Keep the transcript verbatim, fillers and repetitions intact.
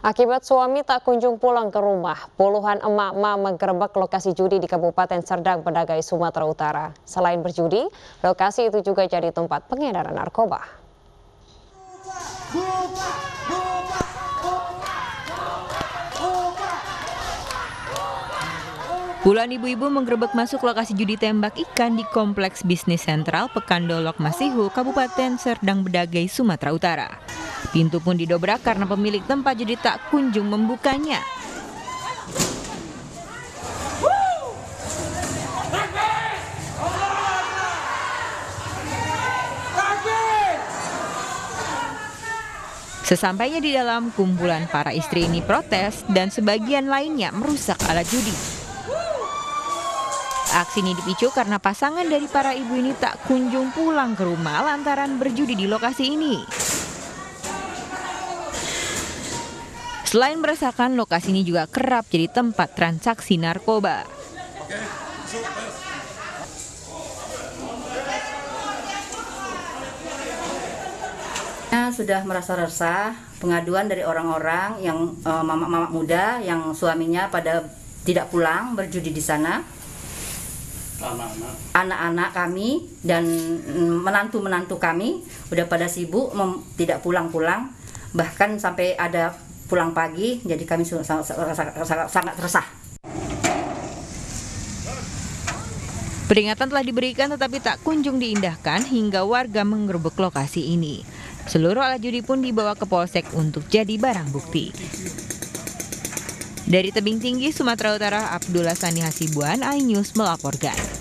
Akibat suami tak kunjung pulang ke rumah, puluhan emak-emak menggerebek lokasi judi di Kabupaten Serdang, Bedagai, Sumatera Utara. Selain berjudi, lokasi itu juga jadi tempat pengedaran narkoba. Puluhan ibu-ibu menggerebek masuk lokasi judi tembak ikan di Kompleks Bisnis Sentral Pekandolok Masihu, Kabupaten Serdang, Bedagai, Sumatera Utara. Pintu pun didobrak karena pemilik tempat judi tak kunjung membukanya. Sesampainya di dalam, kumpulan para istri ini protes dan sebagian lainnya merusak alat judi. Aksi ini dipicu karena pasangan dari para ibu ini tak kunjung pulang ke rumah lantaran berjudi di lokasi ini. Selain meresahkan, lokasi ini juga kerap jadi tempat transaksi narkoba. Sudah merasa resah, pengaduan dari orang-orang yang uh, mama-mama muda yang suaminya pada tidak pulang berjudi di sana. Anak-anak kami dan menantu-menantu kami udah pada sibuk tidak pulang-pulang, bahkan sampai ada pulang pagi, jadi kami sangat, sangat, sangat, sangat resah. Peringatan telah diberikan tetapi tak kunjung diindahkan hingga warga menggerebek lokasi ini. Seluruh alat judi pun dibawa ke Polsek untuk jadi barang bukti. Dari Tebing Tinggi, Sumatera Utara, Abdullah Sani Hasibuan, iNews melaporkan.